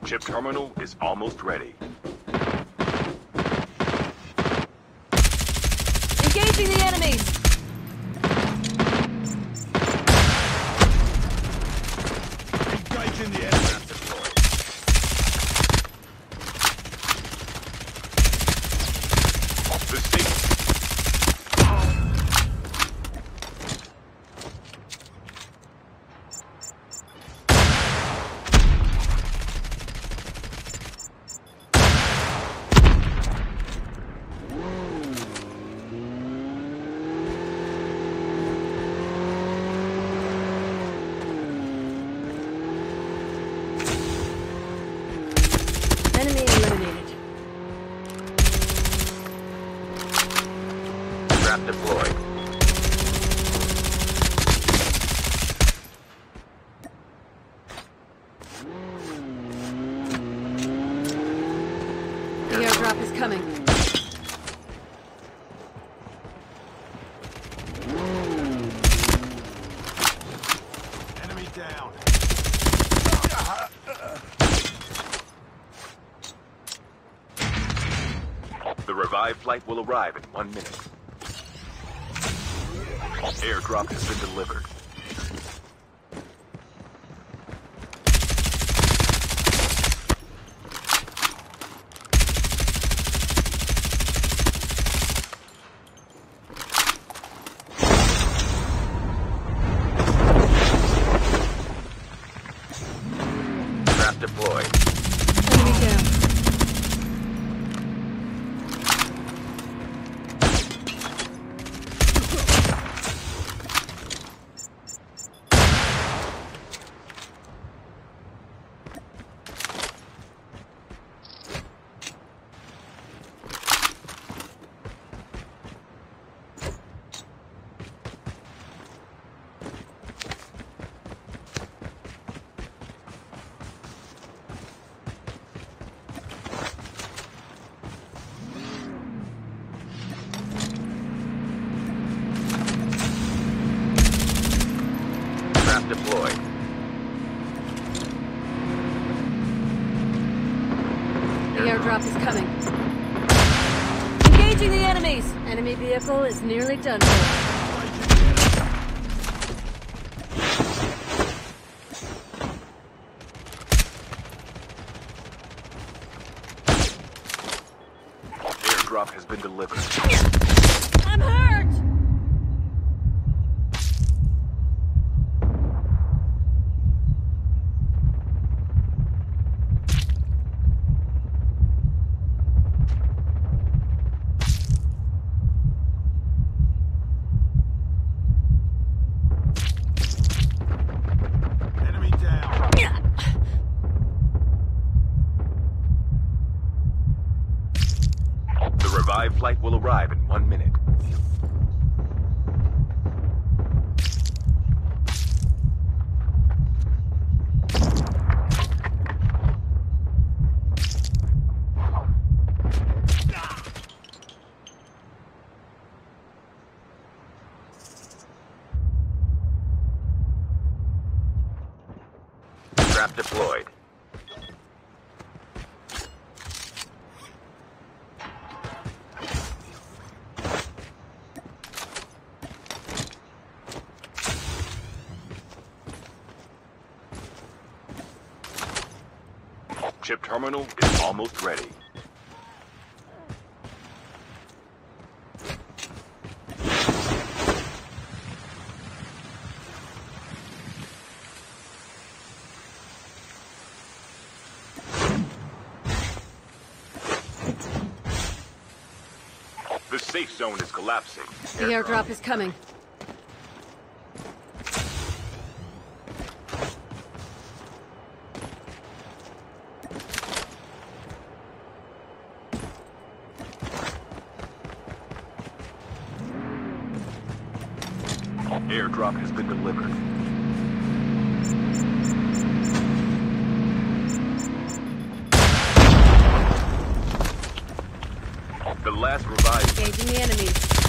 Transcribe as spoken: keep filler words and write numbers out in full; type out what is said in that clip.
Chip terminal is almost ready. Engaging the enemies! Engaging the enemy deployed. The station. Enemy eliminated. Trap deployed. The airdrop is coming. Enemy down. The revived flight will arrive in one minute. Airdrop has been delivered. Trap deployed. Enemy down. Trap deployed. The airdrop is coming. Engaging the enemies! Enemy vehicle is nearly done for. Airdrop has been delivered. I'm hurt! Enemy down. The revived flight will arrive in one minute. Trap deployed. Chip terminal is almost ready. The safe zone is collapsing. The airdrop is coming. Airdrop has been delivered. The last revived. Engaging the enemies.